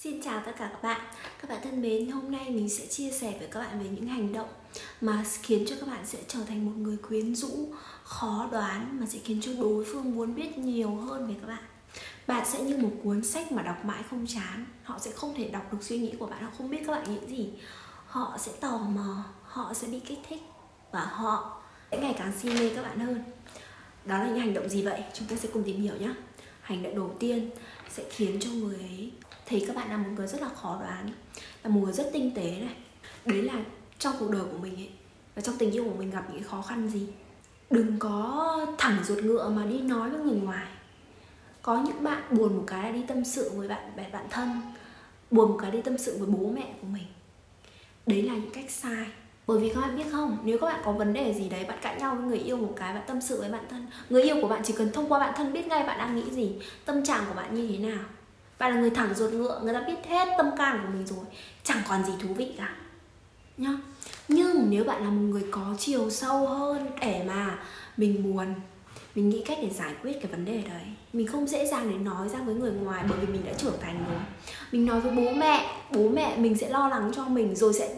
Xin chào tất cả các bạn. Các bạn thân mến, hôm nay mình sẽ chia sẻ với các bạn về những hành động mà khiến cho các bạn sẽ trở thành một người quyến rũ, khó đoán, mà sẽ khiến cho đối phương muốn biết nhiều hơn về các bạn. Bạn sẽ như một cuốn sách mà đọc mãi không chán. Họ sẽ không thể đọc được suy nghĩ của bạn, họ không biết các bạn nghĩ gì. Họ sẽ tò mò, họ sẽ bị kích thích và họ sẽ ngày càng si mê các bạn hơn. Đó là những hành động gì vậy? Chúng ta sẽ cùng tìm hiểu nhé. Hành động đầu tiên sẽ khiến cho người ấy thấy các bạn là một người rất là khó đoán, là một người rất tinh tế này. Đấy là trong cuộc đời của mình ấy, và trong tình yêu của mình gặp những khó khăn gì. Đừng có thẳng ruột ngựa mà đi nói với người ngoài. Có những bạn buồn một cái là đi tâm sự với bạn thân, buồn một cái đi tâm sự với bố mẹ của mình. Đấy là những cách sai. Bởi vì các bạn biết không, nếu các bạn có vấn đề gì đấy, bạn cãi nhau với người yêu một cái, bạn tâm sự với bạn thân, người yêu của bạn chỉ cần thông qua bạn thân biết ngay bạn đang nghĩ gì, tâm trạng của bạn như thế nào. Bạn là người thẳng ruột ngựa, người ta biết hết tâm can của mình rồi, chẳng còn gì thú vị cả nhá. Nhưng nếu bạn là một người có chiều sâu hơn để mà mình buồn, mình nghĩ cách để giải quyết cái vấn đề đấy, mình không dễ dàng để nói ra với người ngoài, bởi vì mình đã trưởng thành rồi. Mình nói với bố mẹ mình sẽ lo lắng cho mình, rồi sẽ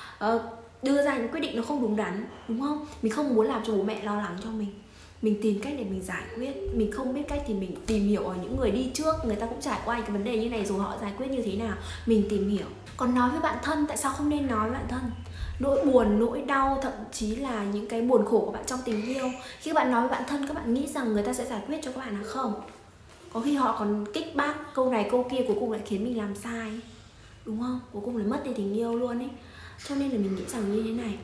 đưa ra những quyết định nó không đúng đắn, đúng không? Mình không muốn làm cho bố mẹ lo lắng cho mình tìm cách để mình giải quyết. Mình không biết cách thì mình tìm hiểu ở những người đi trước, người ta cũng trải qua cái vấn đề như này rồi, họ giải quyết như thế nào, mình tìm hiểu. Còn nói với bạn thân, tại sao không nên nói với bạn thân? Nỗi buồn, nỗi đau, thậm chí là những cái buồn khổ của bạn trong tình yêu, khi các bạn nói với bạn thân, các bạn nghĩ rằng người ta sẽ giải quyết cho các bạn là không. Có khi họ còn kích bác câu này câu kia, cuối cùng lại khiến mình làm sai, đúng không? Cuối cùng lại mất đi tình yêu luôn ấy. Cho nên là mình nghĩ rằng như thế này,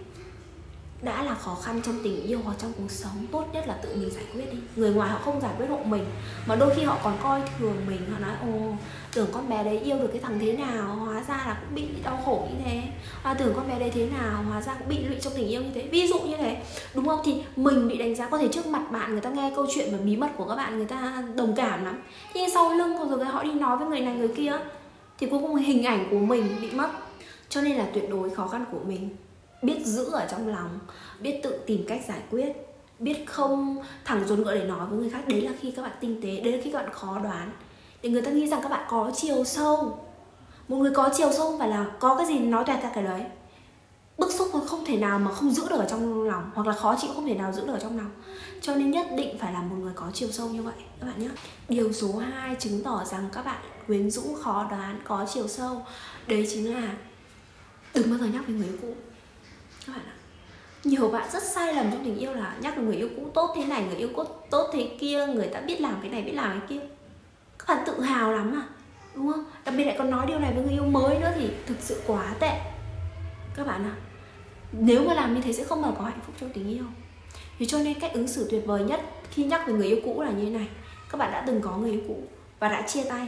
đã là khó khăn trong tình yêu hoặc trong cuộc sống, tốt nhất là tự mình giải quyết đi. Người ngoài họ không giải quyết hộ mình, mà đôi khi họ còn coi thường mình. Họ nói ồ, tưởng con bé đấy yêu được cái thằng thế nào, hóa ra là cũng bị đau khổ như thế. Tưởng con bé đấy thế nào, hóa ra cũng bị lụy trong tình yêu như thế. Ví dụ như thế, đúng không? Thì mình bị đánh giá, có thể trước mặt bạn người ta nghe câu chuyện và bí mật của các bạn, người ta đồng cảm lắm. Thế sau lưng rồi họ đi nói với người này người kia, thì cuối cùng hình ảnh của mình bị mất. Cho nên là tuyệt đối khó khăn của mình biết giữ ở trong lòng, biết tự tìm cách giải quyết, biết không thẳng ruột ngựa để nói với người khác. Đấy là khi các bạn tinh tế, đấy là khi các bạn khó đoán, để người ta nghĩ rằng các bạn có chiều sâu. Một người có chiều sâu không phải là có cái gì nói toẹt ra cái đấy. Bức xúc không thể nào mà không giữ được ở trong lòng, hoặc là khó chịu không thể nào giữ được ở trong lòng. Cho nên nhất định phải là một người có chiều sâu như vậy các bạn nhé. Điều số 2 chứng tỏ rằng các bạn quyến rũ, khó đoán, có chiều sâu, đấy chính là đừng bao giờ nhắc về người yêu cũ. Các bạn ạ, nhiều bạn rất sai lầm trong tình yêu là nhắc về người yêu cũ tốt thế này, người yêu cũ tốt thế kia, người ta biết làm cái này, biết làm cái kia. Các bạn tự hào lắm à, đúng không? Đặc biệt lại còn nói điều này với người yêu mới nữa thì thực sự quá tệ. Các bạn ạ, nếu mà làm như thế sẽ không bao giờ có hạnh phúc trong tình yêu. Vì cho nên cách ứng xử tuyệt vời nhất khi nhắc về người yêu cũ là như thế này. Các bạn đã từng có người yêu cũ và đã chia tay,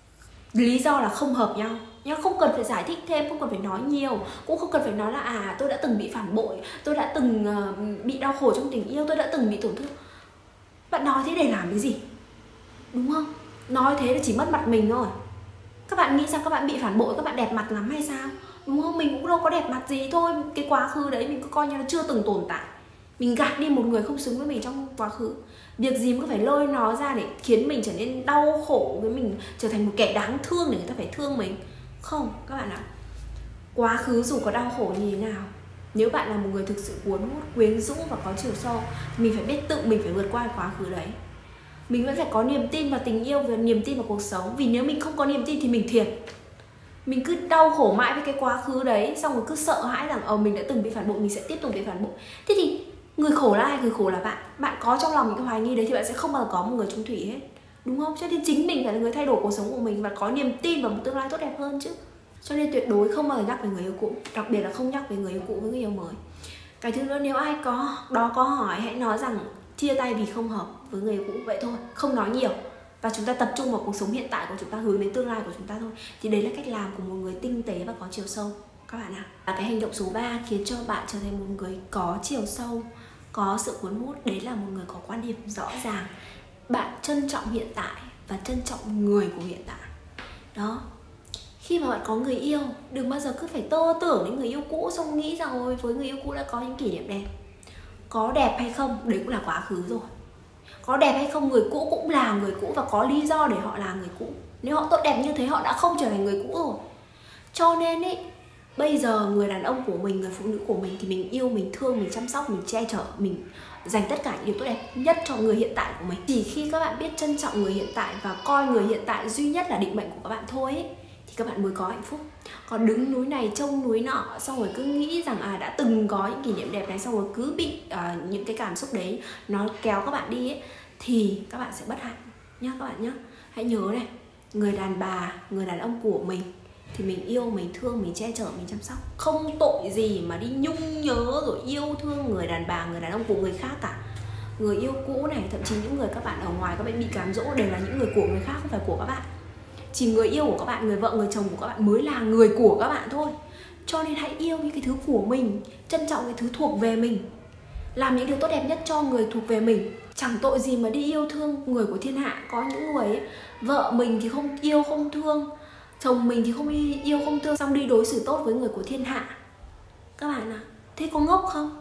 lý do là không hợp nhau nhá, không cần phải giải thích thêm, không cần phải nói nhiều, cũng không cần phải nói là tôi đã từng bị phản bội, tôi đã từng bị đau khổ trong tình yêu, tôi đã từng bị tổn thương. Bạn nói thế để làm cái gì, đúng không? Nói thế là chỉ mất mặt mình thôi. Các bạn nghĩ rằng các bạn bị phản bội các bạn đẹp mặt lắm hay sao, đúng không? Mình cũng đâu có đẹp mặt gì, thôi cái quá khứ đấy mình cứ coi như là chưa từng tồn tại. Mình gạt đi một người không xứng với mình trong quá khứ. Việc gì mà cứ phải lôi nó ra để khiến mình trở nên đau khổ, với mình trở thành một kẻ đáng thương để người ta phải thương mình. Không, các bạn ạ. Quá khứ dù có đau khổ như thế nào, nếu bạn là một người thực sự cuốn hút, quyến rũ và có chiều sâu, thì mình phải biết tự mình phải vượt qua quá khứ đấy. Mình vẫn phải có niềm tin vào tình yêu và niềm tin vào cuộc sống. Vì nếu mình không có niềm tin thì mình thiệt. Mình cứ đau khổ mãi với cái quá khứ đấy, xong rồi cứ sợ hãi rằng mình đã từng bị phản bội, mình sẽ tiếp tục bị phản bội. Thế thì người khổ là ai? Người khổ là bạn. Bạn có trong lòng những cái hoài nghi đấy thì bạn sẽ không bao giờ có một người chung thủy hết, đúng không? Cho nên chính mình phải là người thay đổi cuộc sống của mình và có niềm tin vào một tương lai tốt đẹp hơn chứ. Cho nên tuyệt đối không bao giờ nhắc về người yêu cũ, đặc biệt là không nhắc về người yêu cũ với người yêu mới. Cái thứ nữa, nếu ai có hỏi, hãy nói rằng chia tay vì không hợp với người yêu cũ, vậy thôi, không nói nhiều. Và chúng ta tập trung vào cuộc sống hiện tại của chúng ta, hướng đến tương lai của chúng ta thôi. Thì đấy là cách làm của một người tinh tế và có chiều sâu các bạn ạ. Và cái hành động số 3 khiến cho bạn trở thành một người có chiều sâu, có sự cuốn hút, đấy là một người có quan điểm rõ ràng. Bạn trân trọng hiện tại và trân trọng người của hiện tại. Đó. Khi mà bạn có người yêu, đừng bao giờ cứ phải tơ tưởng đến người yêu cũ, xong nghĩ rằng ôi với người yêu cũ đã có những kỷ niệm đẹp. Có đẹp hay không, đấy cũng là quá khứ rồi. Có đẹp hay không, người cũ cũng là người cũ và có lý do để họ là người cũ. Nếu họ tốt đẹp như thế họ đã không trở thành người cũ rồi. Cho nên ấy, bây giờ người đàn ông của mình, người phụ nữ của mình thì mình yêu, mình thương, mình chăm sóc, mình che chở, mình dành tất cả những điều tốt đẹp nhất cho người hiện tại của mình. Chỉ khi các bạn biết trân trọng người hiện tại và coi người hiện tại duy nhất là định mệnh của các bạn thôi ấy, thì các bạn mới có hạnh phúc. Còn đứng núi này trông núi nọ, xong rồi cứ nghĩ rằng đã từng có những kỷ niệm đẹp này, xong rồi cứ bị những cái cảm xúc đấy nó kéo các bạn đi ấy, thì các bạn sẽ bất hạnh nhá các bạn nhá. Hãy nhớ này, người đàn bà, người đàn ông của mình thì mình yêu, mình thương, mình che chở, mình chăm sóc. Không tội gì mà đi nhung nhớ rồi yêu thương người đàn bà, người đàn ông của người khác cả. Người yêu cũ này, thậm chí những người các bạn ở ngoài các bạn bị cám dỗ đều là những người của người khác, không phải của các bạn. Chỉ người yêu của các bạn, người vợ, người chồng của các bạn mới là người của các bạn thôi. Cho nên hãy yêu những cái thứ của mình, trân trọng cái thứ thuộc về mình, làm những điều tốt đẹp nhất cho người thuộc về mình. Chẳng tội gì mà đi yêu thương người của thiên hạ. Có những người ấy, vợ mình thì không yêu không thương, chồng mình thì không yêu không thương, xong đi đối xử tốt với người của thiên hạ. Các bạn ạ, thế có ngốc không?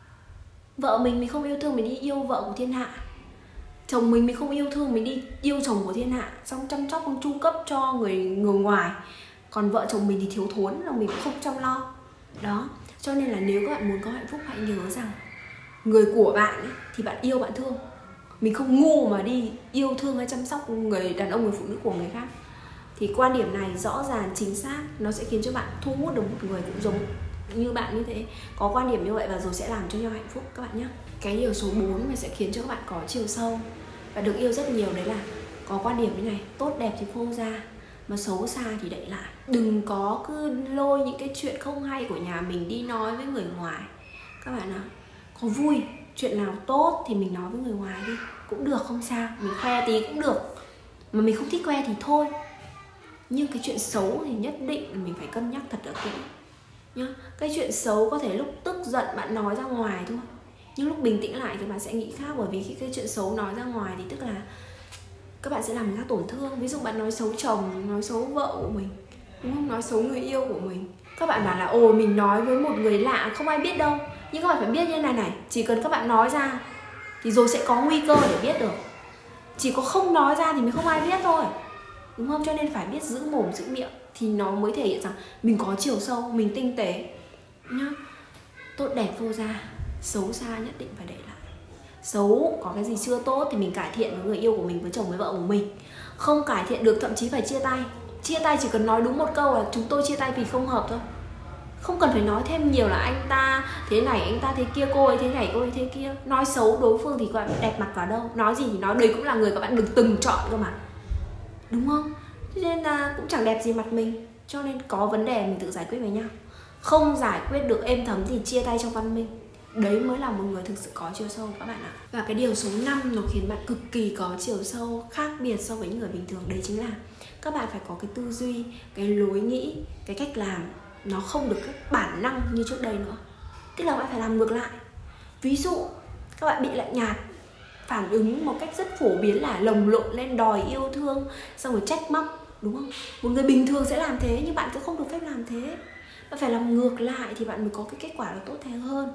Vợ mình không yêu thương, mình đi yêu vợ của thiên hạ. Chồng mình không yêu thương, mình đi yêu chồng của thiên hạ, xong chăm sóc, chu cấp cho người ngoài. Còn vợ chồng mình thì thiếu thốn, là mình cũng không chăm lo. Đó, cho nên là nếu các bạn muốn có hạnh phúc, hãy nhớ rằng người của bạn ấy, thì bạn yêu, bạn thương. Mình không ngu mà đi yêu thương hay chăm sóc người đàn ông, người phụ nữ của người khác. Thì quan điểm này rõ ràng, chính xác, nó sẽ khiến cho bạn thu hút được một người cũng giống như bạn như thế, có quan điểm như vậy, và rồi sẽ làm cho nhau hạnh phúc các bạn nhé. Cái điều số 4 mà sẽ khiến cho các bạn có chiều sâu và được yêu rất nhiều, đấy là có quan điểm như này: tốt đẹp thì phô ra, mà xấu xa thì đậy lại. Đừng có cứ lôi những cái chuyện không hay của nhà mình đi nói với người ngoài. Các bạn ạ, có vui, chuyện nào tốt thì mình nói với người ngoài đi, cũng được, không sao, mình khoe tí cũng được. Mà mình không thích khoe thì thôi. Nhưng cái chuyện xấu thì nhất định mình phải cân nhắc thật là kỹ nhá. Cái chuyện xấu có thể lúc tức giận bạn nói ra ngoài thôi, nhưng lúc bình tĩnh lại thì bạn sẽ nghĩ khác. Bởi vì khi cái chuyện xấu nói ra ngoài thì tức là các bạn sẽ làm người khác tổn thương. Ví dụ bạn nói xấu chồng, nói xấu vợ của mình, đúng không? Nói xấu người yêu của mình. Các bạn bảo là ồ, mình nói với một người lạ không ai biết đâu. Nhưng các bạn phải biết như này, chỉ cần các bạn nói ra thì rồi sẽ có nguy cơ để biết được. Chỉ có không nói ra thì mình không ai biết thôi, đúng không? Cho nên phải biết giữ mồm giữ miệng thì nó mới thể hiện rằng mình có chiều sâu, mình tinh tế nhá. Tốt đẹp vô ra, xấu xa nhất định phải để lại. Xấu, có cái gì chưa tốt thì mình cải thiện với người yêu của mình, với chồng, với vợ của mình. Không cải thiện được, thậm chí phải chia tay. Chia tay chỉ cần nói đúng một câu là chúng tôi chia tay vì không hợp thôi. Không cần phải nói thêm nhiều là anh ta thế này, anh ta thế kia, cô ấy thế này, cô ấy thế kia. Nói xấu đối phương thì các bạn đẹp mặt vào đâu. Nói gì thì nói, đấy cũng là người các bạn được từng chọn cơ mà, đúng không? Cho nên là cũng chẳng đẹp gì mặt mình. Cho nên có vấn đề mình tự giải quyết với nhau. Không giải quyết được êm thấm thì chia tay trong văn minh. Đấy mới là một người thực sự có chiều sâu các bạn ạ. Và cái điều số 5 nó khiến bạn cực kỳ có chiều sâu, khác biệt so với những người bình thường. Đấy chính là các bạn phải có cái tư duy, cái lối nghĩ, cái cách làm nó không được cái bản năng như trước đây nữa. Tức là bạn phải làm ngược lại. Ví dụ các bạn bị lạnh nhạt, phản ứng một cách rất phổ biến là lồng lộn lên đòi yêu thương, xong rồi trách móc, đúng không? Một người bình thường sẽ làm thế, nhưng bạn cứ không được phép làm thế. Bạn phải làm ngược lại thì bạn mới có cái kết quả nó tốt hơn.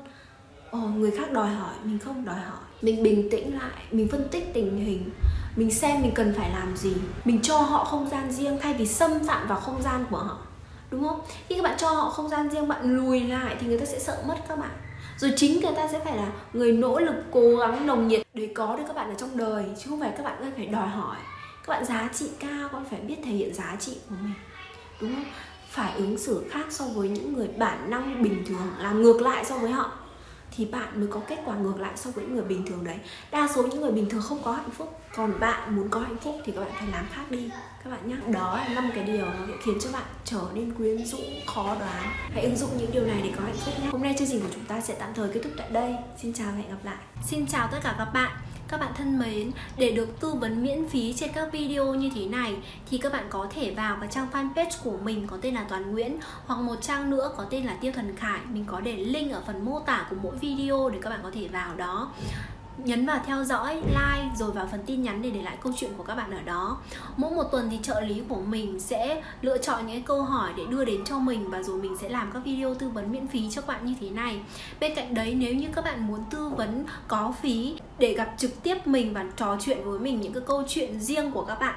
Người khác đòi hỏi, mình không đòi hỏi. Mình bình tĩnh lại, mình phân tích tình hình, mình xem mình cần phải làm gì, mình cho họ không gian riêng thay vì xâm phạm vào không gian của họ, đúng không? Khi các bạn cho họ không gian riêng, bạn lùi lại thì người ta sẽ sợ mất các bạn. Rồi chính người ta sẽ phải là người nỗ lực, cố gắng, nồng nhiệt để có được các bạn ở trong đời, chứ không phải các bạn phải đòi hỏi. Các bạn giá trị cao, các bạn phải biết thể hiện giá trị của mình, đúng không? Phải ứng xử khác so với những người bản năng bình thường, làm ngược lại so với họ thì bạn mới có kết quả ngược lại so với những người bình thường đấy. Đa số những người bình thường không có hạnh phúc. Còn bạn muốn có hạnh phúc thì các bạn phải làm khác đi các bạn nhé. Đó là 5 cái điều nó sẽ khiến cho bạn trở nên quyến rũ, khó đoán. Hãy ứng dụng những điều này để có hạnh phúc nhé. Hôm nay chương trình của chúng ta sẽ tạm thời kết thúc tại đây. Xin chào và hẹn gặp lại. Xin chào tất cả các bạn. Các bạn thân mến, để được tư vấn miễn phí trên các video như thế này thì các bạn có thể vào cái trang fanpage của mình có tên là Toàn Nguyễn, hoặc một trang nữa có tên là Tiêu Thần Khải. Mình có để link ở phần mô tả của mỗi video để các bạn có thể vào đó, nhấn vào theo dõi, like, rồi vào phần tin nhắn để lại câu chuyện của các bạn ở đó. Mỗi một tuần thì trợ lý của mình sẽ lựa chọn những câu hỏi để đưa đến cho mình, và rồi mình sẽ làm các video tư vấn miễn phí cho các bạn như thế này. Bên cạnh đấy, nếu như các bạn muốn tư vấn có phí để gặp trực tiếp mình và trò chuyện với mình những cái câu chuyện riêng của các bạn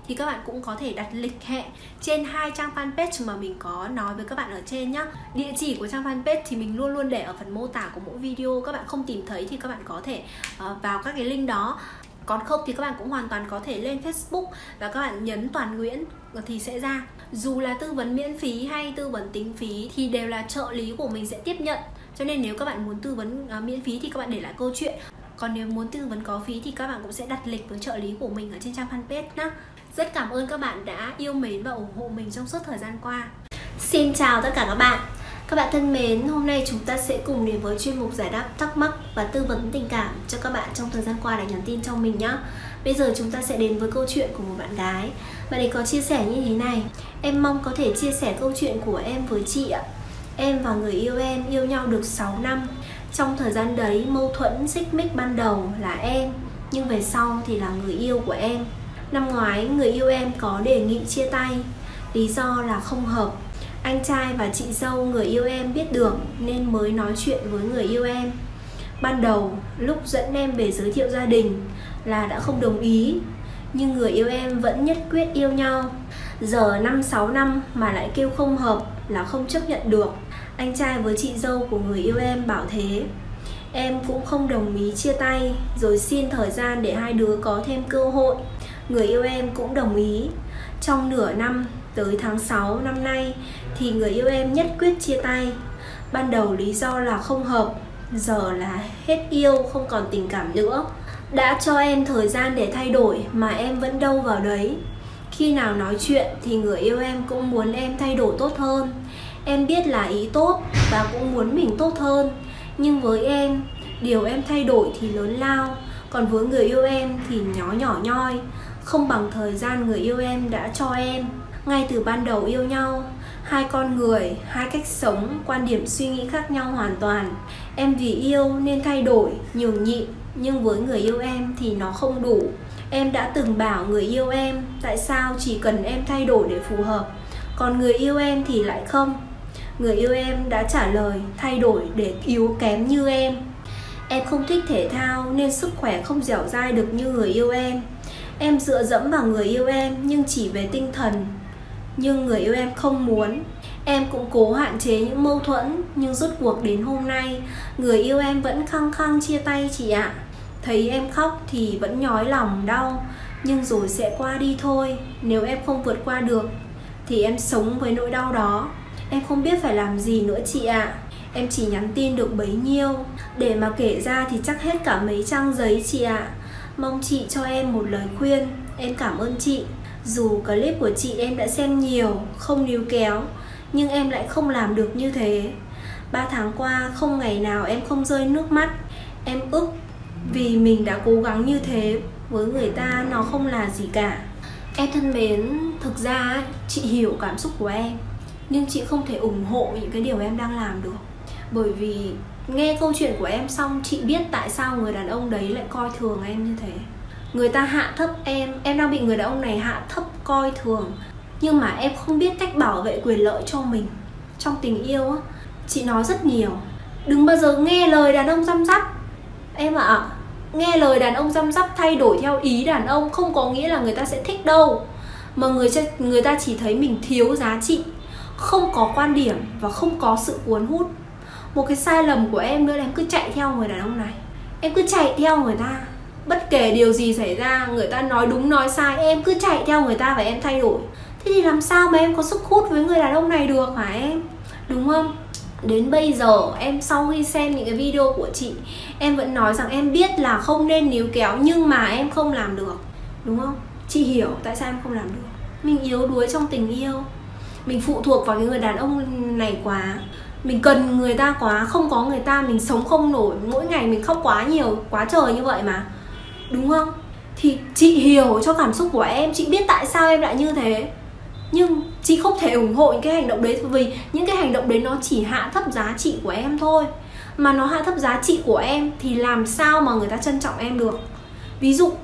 thì các bạn cũng có thể đặt lịch hẹn trên 2 trang fanpage mà mình có nói với các bạn ở trên nhá. Địa chỉ của trang fanpage thì mình luôn luôn để ở phần mô tả của mỗi video. Các bạn không tìm thấy thì các bạn có thể vào các cái link đó. Còn không thì các bạn cũng hoàn toàn có thể lên Facebook và các bạn nhấn Toàn Nguyễn thì sẽ ra. Dù là tư vấn miễn phí hay tư vấn tính phí thì đều là trợ lý của mình sẽ tiếp nhận. Cho nên nếu các bạn muốn tư vấn miễn phí thì các bạn để lại câu chuyện. Còn nếu muốn tư vấn có phí thì các bạn cũng sẽ đặt lịch với trợ lý của mình ở trên trang fanpage nhé. Rất cảm ơn các bạn đã yêu mến và ủng hộ mình trong suốt thời gian qua. Xin chào tất cả các bạn. Các bạn thân mến, hôm nay chúng ta sẽ cùng đến với chuyên mục giải đáp thắc mắc và tư vấn tình cảm cho các bạn trong thời gian qua đã nhắn tin cho mình nhé. Bây giờ chúng ta sẽ đến với câu chuyện của một bạn gái. Bạn ấy có chia sẻ như thế này: em mong có thể chia sẻ câu chuyện của em với chị ạ. Em và người yêu em yêu nhau được 6 năm. Trong thời gian đấy, mâu thuẫn xích mích ban đầu là em, nhưng về sau thì là người yêu của em. Năm ngoái, người yêu em có đề nghị chia tay. Lý do là không hợp. Anh trai và chị dâu người yêu em biết được nên mới nói chuyện với người yêu em. Ban đầu, lúc dẫn em về giới thiệu gia đình là đã không đồng ý, nhưng người yêu em vẫn nhất quyết yêu nhau. Giờ 5-6 năm mà lại kêu không hợp là không chấp nhận được. Anh trai với chị dâu của người yêu em bảo thế. Em cũng không đồng ý chia tay, rồi xin thời gian để hai đứa có thêm cơ hội. Người yêu em cũng đồng ý. Trong nửa năm, tới tháng 6 năm nay thì người yêu em nhất quyết chia tay. Ban đầu lý do là không hợp, giờ là hết yêu, không còn tình cảm nữa. Đã cho em thời gian để thay đổi mà em vẫn đâu vào đấy. Khi nào nói chuyện thì người yêu em cũng muốn em thay đổi tốt hơn. Em biết là ý tốt và cũng muốn mình tốt hơn. Nhưng với em, điều em thay đổi thì lớn lao, còn với người yêu em thì nhỏ nhoi, không bằng thời gian người yêu em đã cho em. Ngay từ ban đầu yêu nhau, hai con người, hai cách sống, quan điểm suy nghĩ khác nhau hoàn toàn. Em vì yêu nên thay đổi, nhường nhịn, nhưng với người yêu em thì nó không đủ. Em đã từng bảo người yêu em tại sao chỉ cần em thay đổi để phù hợp, còn người yêu em thì lại không. Người yêu em đã trả lời thay đổi để yếu kém như em. Em không thích thể thao nên sức khỏe không dẻo dai được như người yêu em. Em dựa dẫm vào người yêu em nhưng chỉ về tinh thần, nhưng người yêu em không muốn. Em cũng cố hạn chế những mâu thuẫn, nhưng rốt cuộc đến hôm nay người yêu em vẫn khăng khăng chia tay chị ạ. Thấy em khóc thì vẫn nhói lòng đau, nhưng rồi sẽ qua đi thôi. Nếu em không vượt qua được thì em sống với nỗi đau đó. Em không biết phải làm gì nữa chị ạ. Em chỉ nhắn tin được bấy nhiêu, để mà kể ra thì chắc hết cả mấy trang giấy chị ạ. Mong chị cho em một lời khuyên. Em cảm ơn chị. Dù clip của chị em đã xem nhiều, không níu kéo, nhưng em lại không làm được như thế. 3 tháng qua không ngày nào em không rơi nước mắt. Em ức vì mình đã cố gắng như thế. Với người ta nó không là gì cả. Em thân mến, thực ra chị hiểu cảm xúc của em, nhưng chị không thể ủng hộ những cái điều em đang làm được. Bởi vì nghe câu chuyện của em xong, chị biết tại sao người đàn ông đấy lại coi thường em như thế. Người ta hạ thấp em đang bị người đàn ông này hạ thấp coi thường. Nhưng mà em không biết cách bảo vệ quyền lợi cho mình. Trong tình yêu á, chị nói rất nhiều, đừng bao giờ nghe lời đàn ông răm rắp. Em ạ, nghe lời đàn ông răm rắp, thay đổi theo ý đàn ông không có nghĩa là người ta sẽ thích đâu. Mà người ta chỉ thấy mình thiếu giá trị, không có quan điểm và không có sự cuốn hút. Một cái sai lầm của em nữa là em cứ chạy theo người đàn ông này. Em cứ chạy theo người ta, bất kể điều gì xảy ra, người ta nói đúng nói sai, em cứ chạy theo người ta và em thay đổi. Thế thì làm sao mà em có sức hút với người đàn ông này được hả em? Đúng không? Đến bây giờ em sau khi xem những cái video của chị, em vẫn nói rằng em biết là không nên níu kéo, nhưng mà em không làm được. Đúng không? Chị hiểu tại sao em không làm được. Mình yếu đuối trong tình yêu, mình phụ thuộc vào cái người đàn ông này quá, mình cần người ta quá, không có người ta mình sống không nổi. Mỗi ngày mình khóc quá nhiều, quá trời như vậy mà. Đúng không? Thì chị hiểu cho cảm xúc của em, chị biết tại sao em lại như thế. Nhưng chị không thể ủng hộ những cái hành động đấy, vì những cái hành động đấy nó chỉ hạ thấp giá trị của em thôi. Mà nó hạ thấp giá trị của em thì làm sao mà người ta trân trọng em được. Ví dụ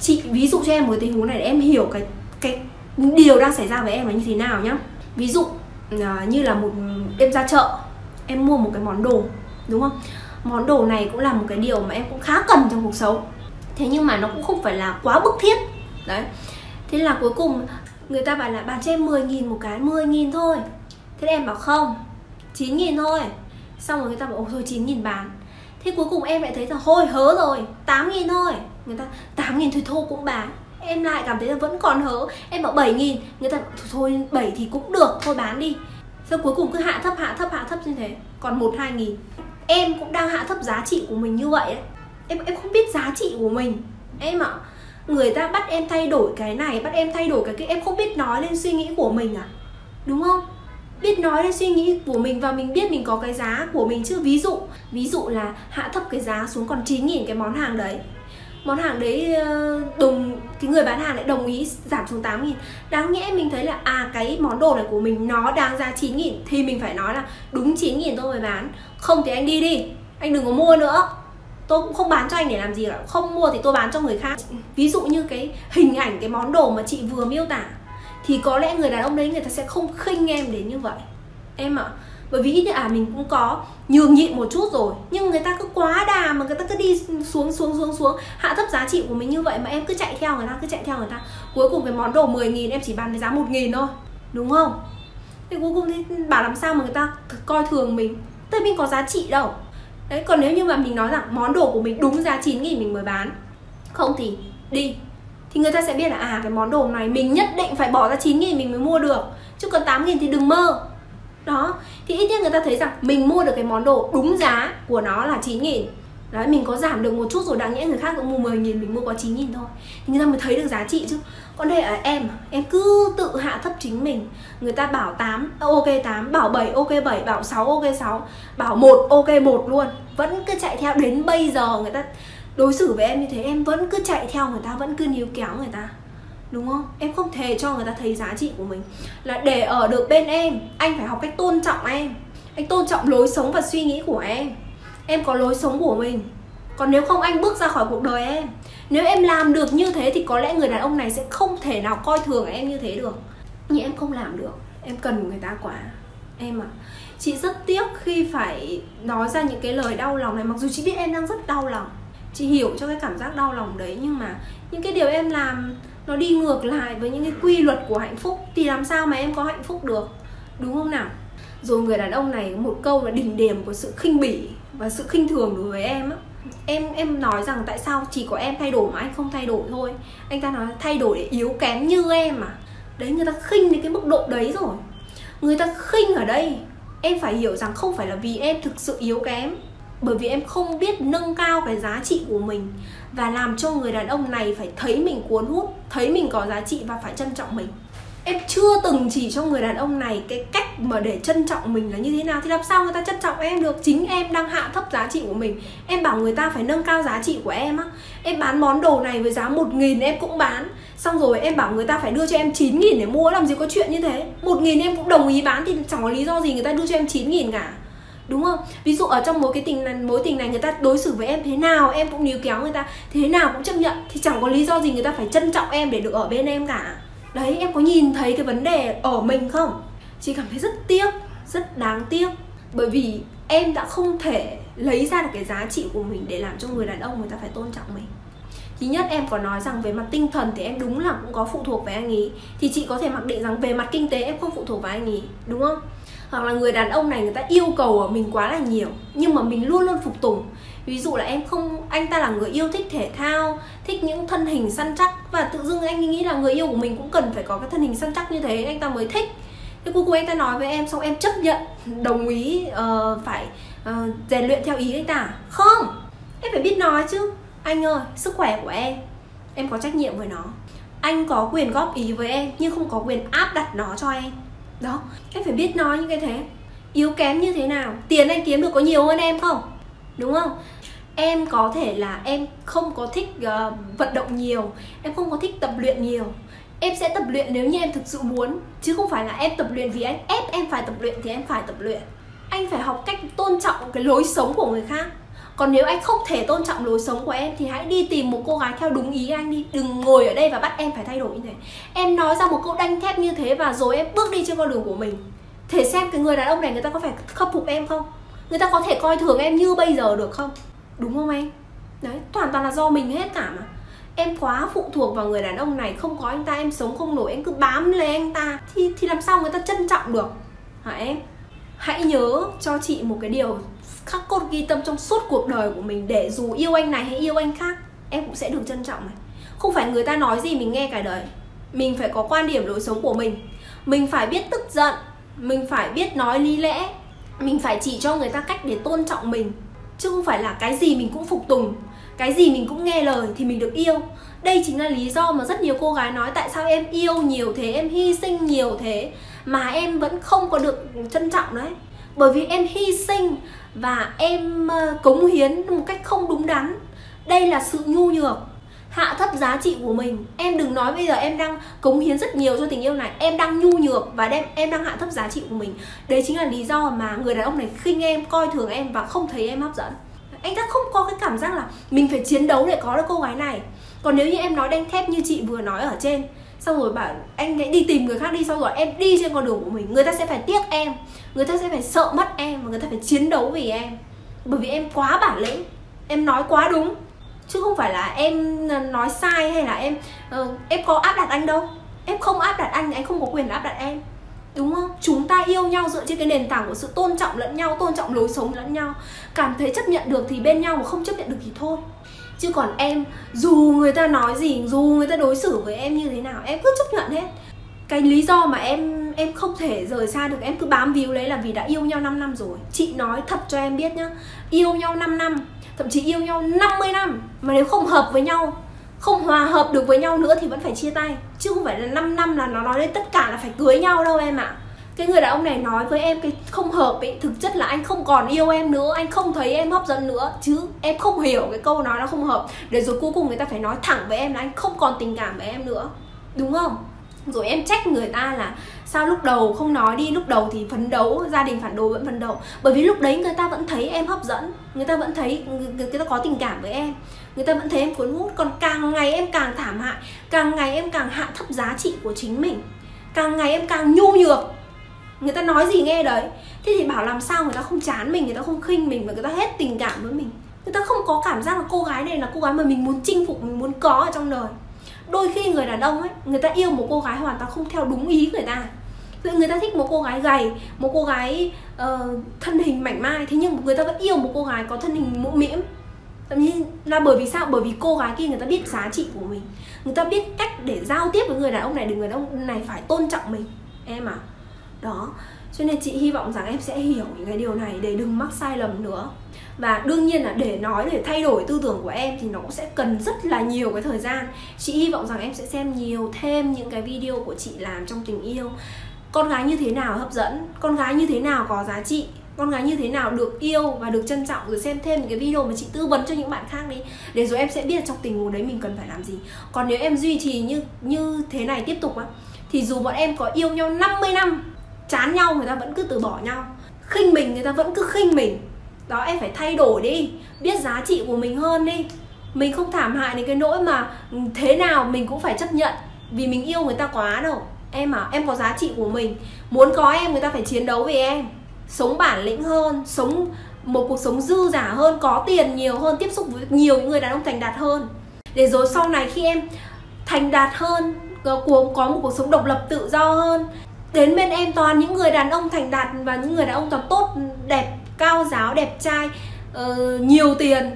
cho em một tình huống này để em hiểu cái điều đang xảy ra với em là như thế nào nhá. Ví dụ như là em ra chợ, em mua một cái món đồ, đúng không? Món đồ này cũng là một cái điều mà em cũng khá cần trong cuộc sống. Thế nhưng mà nó cũng không phải là quá bức thiết. Đấy. Thế là cuối cùng người ta bảo là bán cho em 10.000 một cái, 10.000 thôi. Thế em bảo không, 9.000 thôi. Xong rồi người ta bảo ồ thôi 9.000 bán. Thế cuối cùng em lại thấy là thôi hớ rồi, 8.000 thôi. Người ta 8.000 thôi cũng bán. Em lại cảm thấy là vẫn còn hớ. Em bảo 7.000, người ta bảo thôi 7 thì cũng được, thôi bán đi. Xong cuối cùng cứ hạ thấp như thế, còn 1-2.000. Em cũng đang hạ thấp giá trị của mình như vậy đấy. Em không biết giá trị của mình. Em ạ, người ta bắt em thay đổi cái này, bắt em thay đổi cái kia, em không biết nói lên suy nghĩ của mình à? Đúng không? Biết nói lên suy nghĩ của mình và mình biết mình có cái giá của mình chứ. Ví dụ là hạ thấp cái giá xuống còn 9.000 cái món hàng đấy. Món hàng đấy cái người bán hàng lại đồng ý giảm xuống 8.000. Đáng nhẽ mình thấy là cái món đồ này của mình nó đáng giá 9.000 thì mình phải nói là đúng 9.000 tôi mới bán. Không thì anh đi đi, anh đừng có mua nữa. Tôi cũng không bán cho anh để làm gì cả. Không mua thì tôi bán cho người khác. Ví dụ như cái hình ảnh cái món đồ mà chị vừa miêu tả thì có lẽ người đàn ông đấy người ta sẽ không khinh em đến như vậy. Em ạ, bởi vì ít nhất mình cũng có nhường nhịn một chút rồi, nhưng người ta cứ quá đà mà người ta cứ đi xuống hạ thấp giá trị của mình như vậy mà em cứ chạy theo người ta, cuối cùng cái món đồ 10.000 em chỉ bán với giá 1.000 thôi, đúng không? Thì cuối cùng thì bảo làm sao mà người ta coi thường mình, tại mình có giá trị đâu. Đấy, còn nếu như mà mình nói rằng món đồ của mình đúng giá 9.000 mình mới bán, không thì đi, thì người ta sẽ biết là cái món đồ này mình nhất định phải bỏ ra 9.000 mình mới mua được, chứ còn 8.000 thì đừng mơ. Đó, thì ít nhất người ta thấy rằng mình mua được cái món đồ đúng giá của nó là 9.000. Đấy, mình có giảm được một chút rồi, đáng nhẽ người khác cũng mua 10.000, mình mua có 9.000 thôi. Thì người ta mới thấy được giá trị chứ. Còn đây là em cứ tự hạ thấp chính mình. Người ta bảo 8, ok 8, bảo 7, ok 7, bảo 6, ok 6, bảo 1, ok 1 luôn. Vẫn cứ chạy theo, đến bây giờ người ta đối xử với em như thế, em vẫn cứ chạy theo người ta, vẫn cứ níu kéo người ta, đúng không? Em không thể cho người ta thấy giá trị của mình. Là để ở được bên em, anh phải học cách tôn trọng em. Anh tôn trọng lối sống và suy nghĩ của em. Em có lối sống của mình. Còn nếu không anh bước ra khỏi cuộc đời em. Nếu em làm được như thế thì có lẽ người đàn ông này sẽ không thể nào coi thường em như thế được. Nhưng em không làm được, em cần người ta quá. Em ạ, chị rất tiếc khi phải nói ra những cái lời đau lòng này. Mặc dù chị biết em đang rất đau lòng, chị hiểu cho cái cảm giác đau lòng đấy, nhưng mà những cái điều em làm nó đi ngược lại với những cái quy luật của hạnh phúc thì làm sao mà em có hạnh phúc được, đúng không nào? Rồi người đàn ông này một câu là đỉnh điểm của sự khinh bỉ và sự khinh thường đối với em á. Em nói rằng tại sao chỉ có em thay đổi mà anh không thay đổi thôi. Anh ta nói thay đổi để yếu kém như em mà. Đấy, người ta khinh đến cái mức độ đấy rồi. Người ta khinh ở đây, em phải hiểu rằng không phải là vì em thực sự yếu kém, bởi vì em không biết nâng cao cái giá trị của mình và làm cho người đàn ông này phải thấy mình cuốn hút, thấy mình có giá trị và phải trân trọng mình. Em chưa từng chỉ cho người đàn ông này cái cách mà để trân trọng mình là như thế nào, thì làm sao người ta trân trọng em được? Chính em đang hạ thấp giá trị của mình. Em bảo người ta phải nâng cao giá trị của em á. Em bán món đồ này với giá 1.000 em cũng bán. Xong rồi em bảo người ta phải đưa cho em 9.000 để mua, làm gì có chuyện như thế. 1.000 em cũng đồng ý bán thì chẳng có lý do gì người ta đưa cho em 9.000 cả, đúng không? Ví dụ ở trong mối tình này người ta đối xử với em thế nào em cũng níu kéo người ta, thế nào cũng chấp nhận, thì chẳng có lý do gì người ta phải trân trọng em để được ở bên em cả. Đấy, em có nhìn thấy cái vấn đề ở mình không? Chị cảm thấy rất tiếc, rất đáng tiếc. Bởi vì em đã không thể lấy ra được cái giá trị của mình để làm cho người đàn ông người ta phải tôn trọng mình. Thứ nhất, em có nói rằng về mặt tinh thần thì em đúng là cũng có phụ thuộc với anh ý, thì chị có thể mặc định rằng về mặt kinh tế em không phụ thuộc vào anh ý, đúng không? Hoặc là người đàn ông này người ta yêu cầu ở mình quá là nhiều, nhưng mà mình luôn luôn phục tùng. Ví dụ là anh ta là người yêu thích thể thao, thích những thân hình săn chắc, và tự dưng anh nghĩ là người yêu của mình cũng cần phải có cái thân hình săn chắc như thế anh ta mới thích. Thế cuối cùng anh ta nói với em, xong em chấp nhận, đồng ý phải rèn luyện theo ý anh ta. Không, em phải biết nói chứ. Anh ơi, sức khỏe của em có trách nhiệm với nó. Anh có quyền góp ý với em, nhưng không có quyền áp đặt nó cho em. Đó, em phải biết nói như cái thế. Yếu kém như thế nào? Tiền anh kiếm được có nhiều hơn em không? Đúng không? Em có thể là em không có thích vận động nhiều, em không có thích tập luyện nhiều. Em sẽ tập luyện nếu như em thực sự muốn, chứ không phải là em tập luyện vì anh ép em phải tập luyện thì em phải tập luyện. Anh phải học cách tôn trọng cái lối sống của người khác. Còn nếu anh không thể tôn trọng lối sống của em thì hãy đi tìm một cô gái theo đúng ý anh đi. Đừng ngồi ở đây và bắt em phải thay đổi như thế. Em nói ra một câu đanh thép như thế và rồi em bước đi trên con đường của mình. Thể xem cái người đàn ông này người ta có phải khâm phục em không? Người ta có thể coi thường em như bây giờ được không? Đúng không em? Đấy, hoàn toàn là do mình hết cả mà. em quá phụ thuộc vào người đàn ông này, không có anh ta em sống không nổi, em cứ bám lấy anh ta thì làm sao người ta trân trọng được hả em? Hãy nhớ cho chị một cái điều khắc cốt ghi tâm trong suốt cuộc đời của mình, để dù yêu anh này hay yêu anh khác, em cũng sẽ được trân trọng này. Không phải người ta nói gì mình nghe cả đời. Mình phải có quan điểm lối sống của mình phải biết tức giận, mình phải biết nói lý lẽ, mình phải chỉ cho người ta cách để tôn trọng mình, chứ không phải là cái gì mình cũng phục tùng, cái gì mình cũng nghe lời thì mình được yêu. Đây chính là lý do mà rất nhiều cô gái nói tại sao em yêu nhiều thế, em hy sinh nhiều thế mà em vẫn không có được trân trọng đấy. Bởi vì em hy sinh và em cống hiến một cách không đúng đắn. Đây là sự nhu nhược, hạ thấp giá trị của mình. Em đừng nói bây giờ em đang cống hiến rất nhiều cho tình yêu này, em đang nhu nhược và em đang hạ thấp giá trị của mình. Đấy chính là lý do mà người đàn ông này khinh em, coi thường em và không thấy em hấp dẫn. Anh ta không có cái cảm giác là mình phải chiến đấu để có được cô gái này. Còn nếu như em nói đanh thép như chị vừa nói ở trên, xong rồi bảo anh hãy đi tìm người khác đi, xong rồi em đi trên con đường của mình, người ta sẽ phải tiếc em, người ta sẽ phải sợ mất em và người ta phải chiến đấu vì em. Bởi vì em quá bản lĩnh, em nói quá đúng, chứ không phải là em nói sai hay là em có áp đặt anh đâu. Em không áp đặt anh không có quyền áp đặt em, đúng không? Chúng ta yêu nhau dựa trên cái nền tảng của sự tôn trọng lẫn nhau, tôn trọng lối sống lẫn nhau. Cảm thấy chấp nhận được thì bên nhau, mà không chấp nhận được thì thôi. Chứ còn em, dù người ta nói gì, dù người ta đối xử với em như thế nào, em cứ chấp nhận hết. Cái lý do mà em không thể rời xa được, em cứ bám víu lấy là vì đã yêu nhau 5 năm rồi. Chị nói thật cho em biết nhá, yêu nhau 5 năm, thậm chí yêu nhau 50 năm mà nếu không hợp với nhau, không hòa hợp được với nhau nữa thì vẫn phải chia tay. Chứ không phải là 5 năm là nó nói đến tất cả là phải cưới nhau đâu em ạ. Cái người đàn ông này nói với em cái không hợp ấy, thực chất là anh không còn yêu em nữa, anh không thấy em hấp dẫn nữa. Chứ em không hiểu cái câu nói nó không hợp, để rồi cuối cùng người ta phải nói thẳng với em là anh không còn tình cảm với em nữa, đúng không? Rồi em trách người ta là sao lúc đầu không nói đi, lúc đầu thì phấn đấu, gia đình phản đối vẫn phấn đấu. Bởi vì lúc đấy người ta vẫn thấy em hấp dẫn, người ta vẫn thấy người ta có tình cảm với em, người ta vẫn thấy em cuốn hút. Còn càng ngày em càng thảm hại, càng ngày em càng hạ thấp giá trị của chính mình, càng ngày em càng nhu nhược, người ta nói gì nghe đấy. Thế thì bảo làm sao người ta không chán mình, người ta không khinh mình và người ta hết tình cảm với mình. Người ta không có cảm giác là cô gái này là cô gái mà mình muốn chinh phục, mình muốn có ở trong đời. Đôi khi người đàn ông ấy, người ta yêu một cô gái hoàn toàn không theo đúng ý người ta. Người ta thích một cô gái gầy, một cô gái thân hình mảnh mai, thế nhưng người ta vẫn yêu một cô gái có thân hình mũm mĩm. Thậm chí là bởi vì sao? Bởi vì cô gái kia người ta biết giá trị của mình, người ta biết cách để giao tiếp với người đàn ông này để người đàn ông này phải tôn trọng mình, em à. Đó, cho nên chị hy vọng rằng em sẽ hiểu những cái điều này để đừng mắc sai lầm nữa. Và đương nhiên là để nói, để thay đổi tư tưởng của em thì nó cũng sẽ cần rất là nhiều cái thời gian. Chị hy vọng rằng em sẽ xem nhiều thêm những cái video của chị làm trong tình yêu. Con gái như thế nào hấp dẫn, con gái như thế nào có giá trị, con gái như thế nào được yêu và được trân trọng. Rồi xem thêm những cái video mà chị tư vấn cho những bạn khác đi, để rồi em sẽ biết trong tình huống đấy mình cần phải làm gì. Còn nếu em duy trì như thế này tiếp tục á, thì dù bọn em có yêu nhau 50 năm, chán nhau người ta vẫn cứ từ bỏ nhau, khinh mình người ta vẫn cứ khinh mình. Đó, em phải thay đổi đi, biết giá trị của mình hơn đi. Mình không thảm hại đến cái nỗi mà thế nào mình cũng phải chấp nhận vì mình yêu người ta quá đâu. Em à, em có giá trị của mình. Muốn có em người ta phải chiến đấu vì em, sống bản lĩnh hơn, sống một cuộc sống dư giả hơn, có tiền nhiều hơn, tiếp xúc với nhiều những người đàn ông thành đạt hơn. Để rồi sau này khi em thành đạt hơn, có một cuộc sống độc lập tự do hơn, đến bên em toàn những người đàn ông thành đạt và những người đàn ông toàn tốt, đẹp, cao giáo, đẹp trai, nhiều tiền,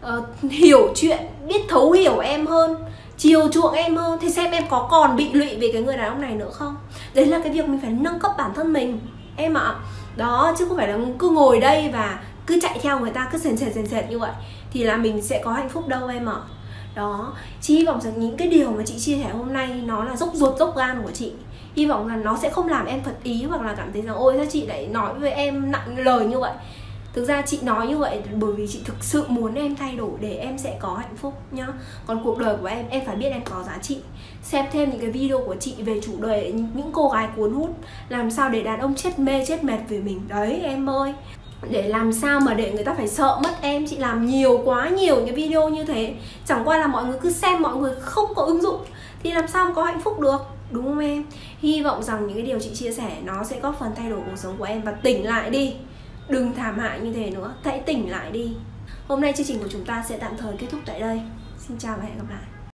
hiểu chuyện, biết thấu hiểu em hơn, chiều chuộng em hơn, thì xem em có còn bị lụy về cái người đàn ông này nữa không. Đấy là cái việc mình phải nâng cấp bản thân mình, em ạ. Đó, chứ không phải là cứ ngồi đây và cứ chạy theo người ta, cứ sền sệt như vậy thì là mình sẽ có hạnh phúc đâu em ạ. Đó, chị hy vọng rằng những cái điều mà chị chia sẻ hôm nay nó là dốc ruột dốc gan của chị. Hy vọng là nó sẽ không làm em phật ý hoặc là cảm thấy rằng ôi sao chị lại nói với em nặng lời như vậy. Thực ra chị nói như vậy bởi vì chị thực sự muốn em thay đổi để em sẽ có hạnh phúc nhá. Còn cuộc đời của em phải biết em có giá trị. Xem thêm những cái video của chị về chủ đề những cô gái cuốn hút, làm sao để đàn ông chết mê chết mệt về mình. Đấy em ơi, để làm sao mà để người ta phải sợ mất em. Chị làm quá nhiều cái video như thế, chẳng qua là mọi người cứ xem, mọi người không có ứng dụng thì làm sao mà có hạnh phúc được, đúng không em? Hy vọng rằng những cái điều chị chia sẻ nó sẽ góp phần thay đổi cuộc sống của em. Và tỉnh lại đi, đừng thảm hại như thế nữa, hãy tỉnh lại đi. Hôm nay chương trình của chúng ta sẽ tạm thời kết thúc tại đây. Xin chào và hẹn gặp lại.